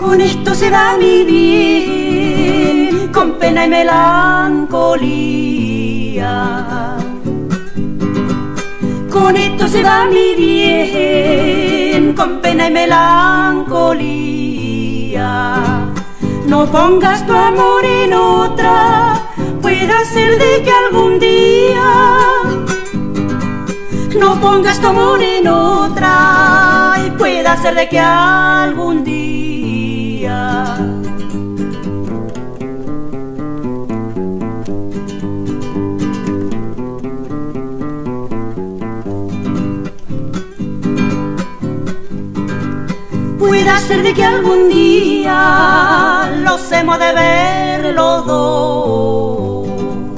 Con esto se va mi bien, con pena y melancolía. Con esto se va mi bien, con pena y melancolía. No pongas tu amor en otra, pueda ser de que algún día. No pongas tu amor en otra, y pueda ser de que algún día. Pueda ser de que algún día los hemos de ver los dos.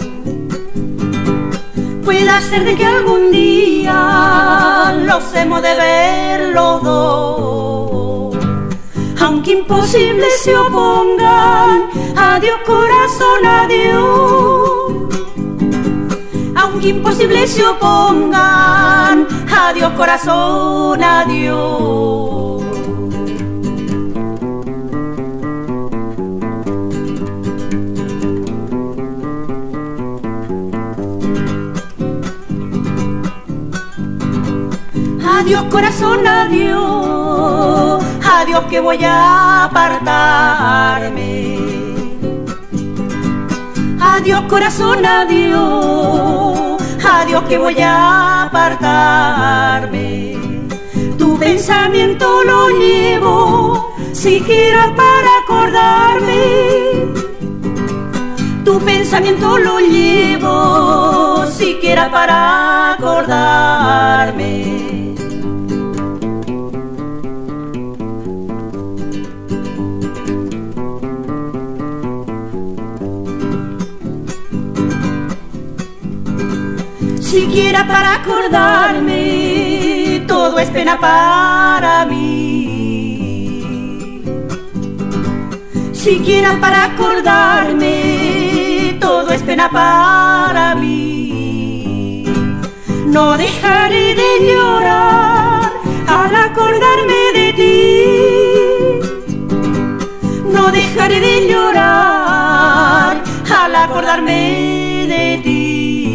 Pueda ser de que algún día los hemos de ver los dos. Aunque imposible se opongan, adiós corazón, adiós. Aunque imposible se opongan, adiós corazón, adiós. Adiós corazón, adiós, adiós que voy a apartarme. Adiós corazón, adiós, adiós que voy a apartarme. Tu pensamiento lo llevo, siquiera para acordarme. Tu pensamiento lo llevo, siquiera para acordarme. Siquiera para acordarme, todo es pena para mí. Siquiera para acordarme, todo es pena para mí. No dejaré de llorar al acordarme de ti. No dejaré de llorar al acordarme de ti.